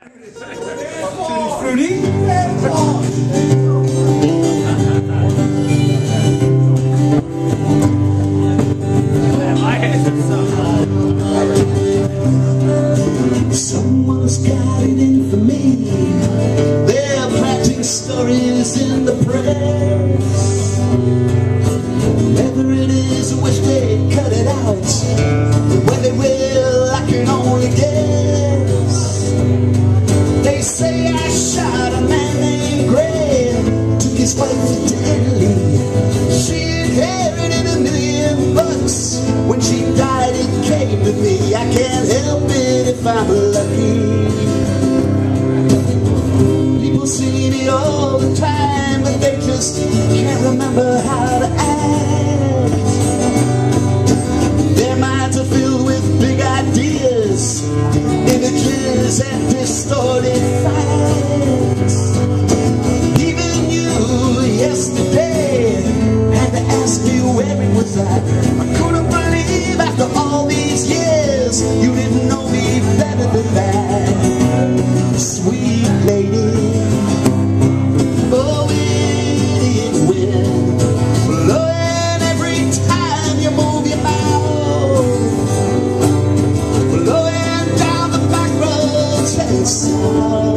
Fruity? Someone's got it in for me. They're planting stories in the press. Whatever it is, I wish they'd cut it out. When they will, I can only guess. They say I shot a man named Gray, took his wife to Italy. She inherited $1 million. When she died, it came to me. I can't help it if I'm lucky. People see me all the time, but they just can't remember how to act. Their minds are filled with big ideas, images and distorted facts. Even you yesterday had to ask me where it was at. I couldn't believe after all these years you didn't know me better than that. Sweet lady, oh idiot wind, blowing every time you move your mouth, blowing down the back roads heading south.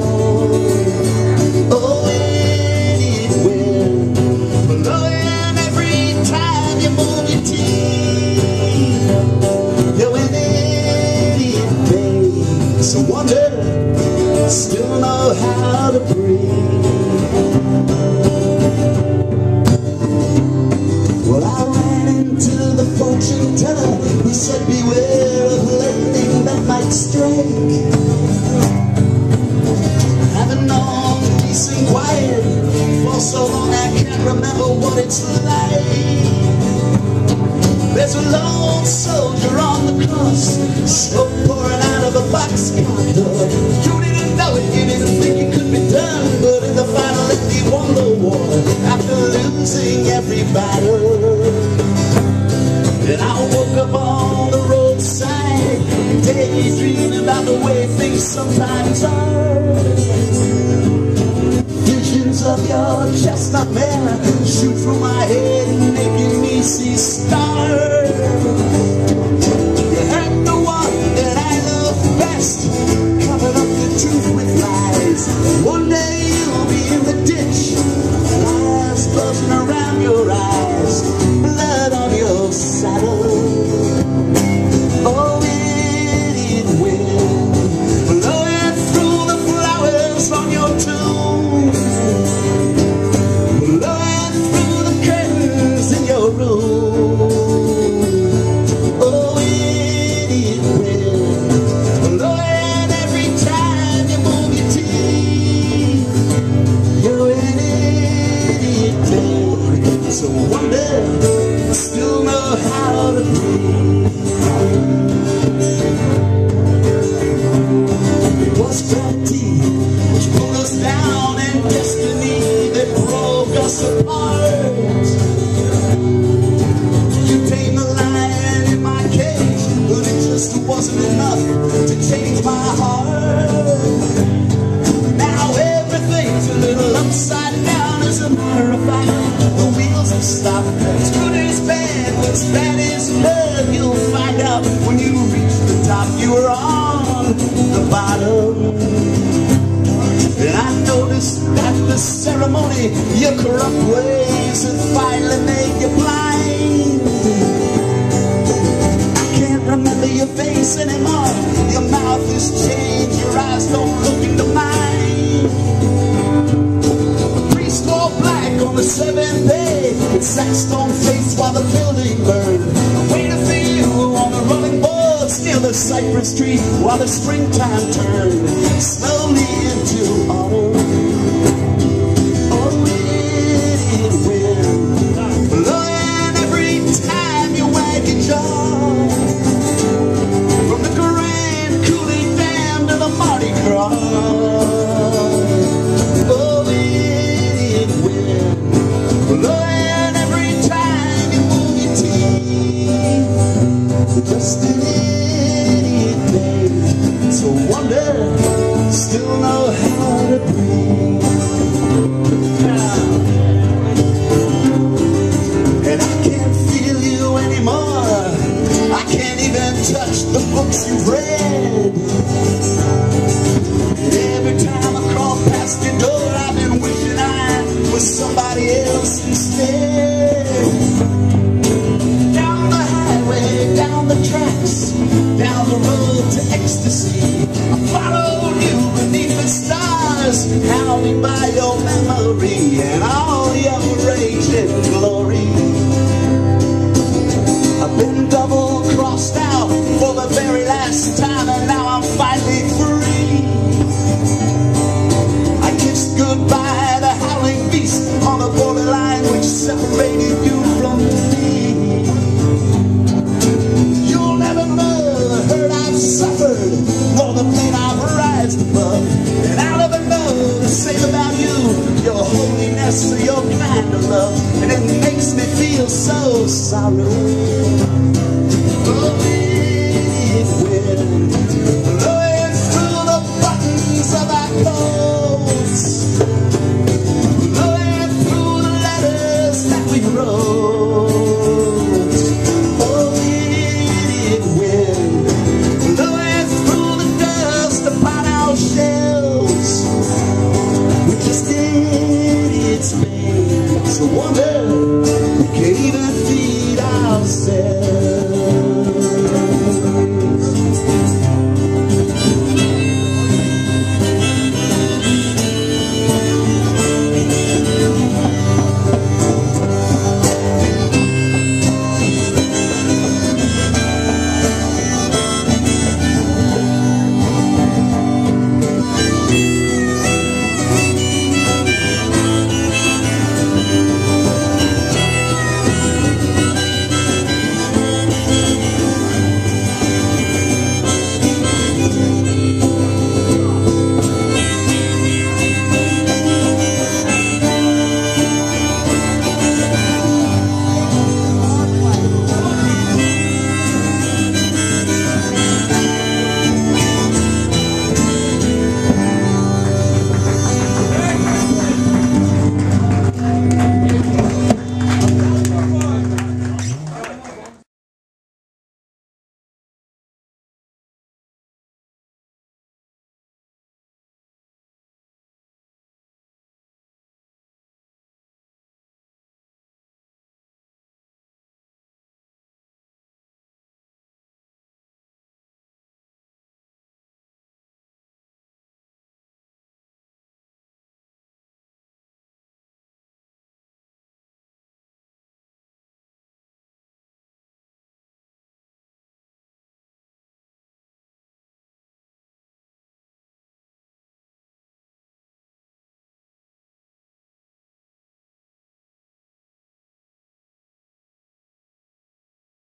Oh idiot wind, blowing every time you move your teeth. You're an idiot, babe. So wonder, still know how to breathe. Well, I ran into the fortune teller. He said, beware of lightning that might strike. Haven't known peace and quiet for so long I can't remember what it's like. There's a lone soldier on the cross, smoke pouring out of a boxcar door. You didn't know it, you didn't think it could be done, but in the final end he won the war after losing every battle. And I woke up on the roadside, daydreaming about the way things sometimes are. Visions of your chestnut mare shoot through my head, making me see stars. You hurt the one that I love best, covered up the truth with lies. One day you'll be in the ditch, flies buzzing around your eyes, blood on your saddle. Oh, idiot wind, blowing through the flowers on your tomb, blowing through the curtains in your room. Oh, idiot wind, blowing every time you move your teeth. You're an idiot, babe. So wonder, still know how to breathe. It was gravity which pulled us down, and destiny that broke us apart. You tamed the lion in my cage, but it just wasn't enough to change my heart. Now everything's a little upside down. As a matter of fact, the wheels have stopped. It's good as bad, what's bad is good. You'll find out when you reach the top. You were on the bottom. And I noticed at the ceremony your corrupt ways had finally made you blind. I can't remember your face anymore. Your mouth has changed, your eyes don't look into mine. The priest wore black on the seventh day, with sackstone face while the building burned. I waited for you on the rolling boards near the cypress tree while the springtime turned slowly into autumn. Oh, idiot wind, blowing every time you wag your jaw, from the Grand Coulee Dam to the Mardi Gras. Oh, idiot wind, blowing every time you move your teeth. Just an idiot, babe. So wonder, still know how to breathe. And I can't feel you anymore. I can't even touch the books you've read. Every time I crawl past your door, I've been wishing I was somebody else instead. Down the highway, down the tracks, down the road to ecstasy, I followed you beneath the stars, hounding by your memory and all your rage and glory. I've been double-crossed now for the very last time, and now I'm finally free. I kissed goodbye the howling beast on the borderline which separated you from me. You'll never know the hurt I've suffered, nor the pain